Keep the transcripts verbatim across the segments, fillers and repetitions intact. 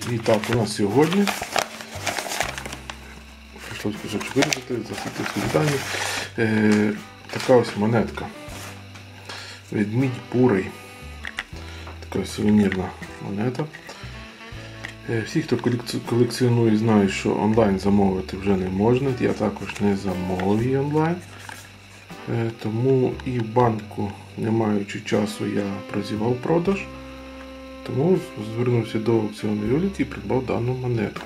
І так, у нас сьогодні прийшлось кусочок вирізати, засвітити свої дані. Е, така ось монетка. Ведмідь бурий. Така сувенірна монета. Е, всі, хто колекціонує, знають, що онлайн замовити вже не можна. Я також не замовив її онлайн. Е, тому і в банку, не маючи часу, я прозівав продаж. Тому звернувся до аукціонної юліті і придбав дану монетку.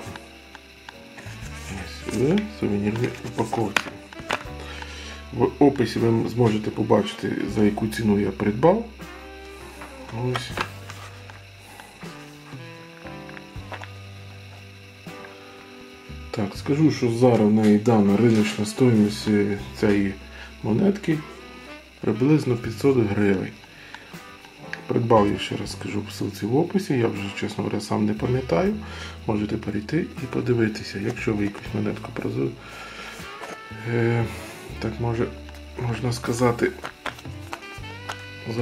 Ось сюди, сувенірні упаковці. В описі ви зможете побачити, за яку ціну я придбав. Ось. Так, скажу, що зараз в неї дана риночна стоїмость цієї монетки приблизно п'ятсот гривень. Придбав, я ще раз скажу, по ссылці в описі, я вже, чесно говоря, сам не пам'ятаю. Можете перейти і подивитися, якщо ви якусь монетку прозили. Е, так може, можна сказати, за,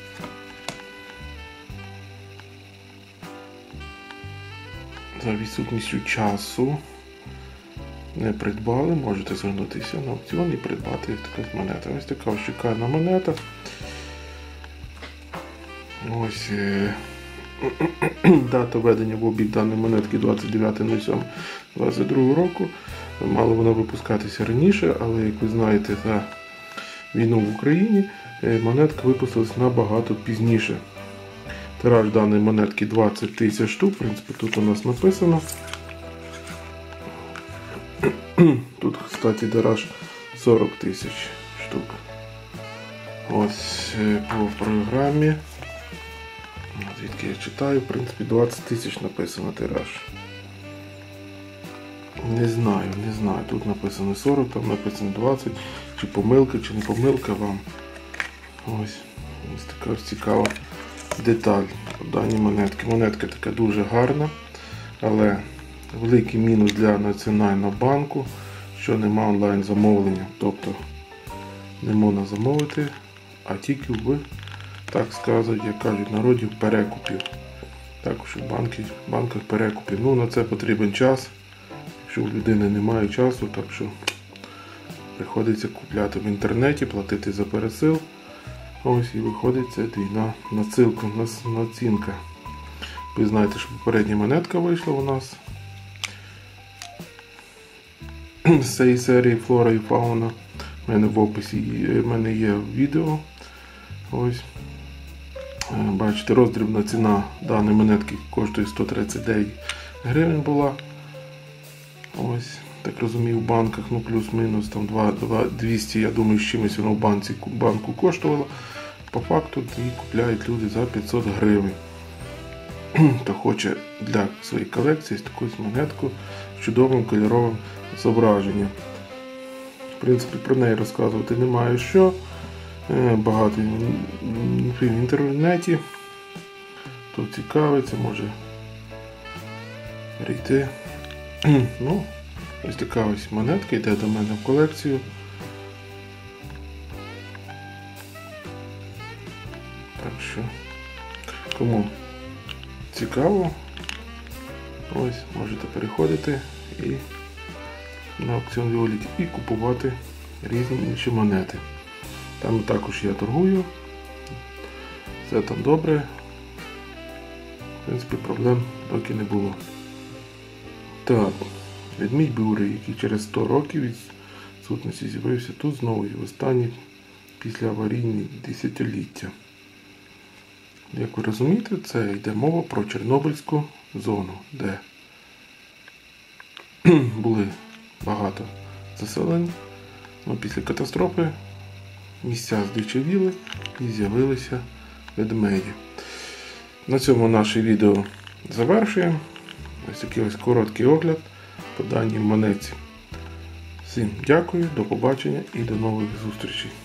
за відсутністю часу не придбали, можете звернутися на аукціон і придбати таку монету. Ось така ось шикарна монета. Ось е дата введення в обіг даної монетки двадцять дев'яте сьоме двадцять другого року. Мало вона випускатися раніше, але, як ви знаєте, за війну в Україні монетка випустилась набагато пізніше. Тираж даної монетки двадцять тисяч штук, в принципі, тут у нас написано. Тут, кстати, тираж сорок тисяч штук. Ось по програмі. Звідки я читаю, в принципі, двадцять тисяч написано тираж. Не знаю, не знаю. Тут написано сорок, там написано двадцять. Чи помилка, чи не помилка вам. Ось, ось така ось цікава деталь у даній монетки. Монетка така дуже гарна, але великий мінус для Національного банку, що нема онлайн замовлення. Тобто не можна замовити, а тільки в, так сказати, як кажуть в народі, перекупів. Також в банки, банках перекупів. Ну, на це потрібен час. Якщо у людини немає часу, так що приходиться купляти в інтернеті, платити за пересил. Ось і виходить це двійна надсилка, націнка. Ви знаєте, що попередня монетка вийшла у нас з цієї серії Флора і Фауна. У мене в описі в мене є відео. Ось. Бачите, роздрібна ціна даної монетки коштує сто тридцять дев'ять гривень була. Ось, так розумію, в банках, ну плюс-мінус там двісті, я думаю, з чимось воно в банці, банку коштувало. По факту її купляють люди за п'ятсот гривень. Хто хоче для своєї колекції таку монетку з чудовим кольоровим зображенням. В принципі, про неї розказувати немає що. Багато в інтернеті. Хто цікавиться, може перейти. Ну, ось така ось монетка йде до мене в колекцію. Так що, кому цікаво, ось можете переходити і на аукціон Віоліті і купувати різні інші монети. Там також я торгую, все там добре, в принципі, проблем доки не було. Так, ведмідь бурий, який через сто років від відсутності з'явився тут знову і в останні післяаварійні десятиліття. Як ви розумієте, це йде мова про Чорнобильську зону, де були багато заселень, але після катастрофи місця здичавіли і з'явилися ведмеді. На цьому наше відео завершуємо. Ось такий ось короткий огляд по даній монетці. Всім дякую, до побачення і до нових зустрічей.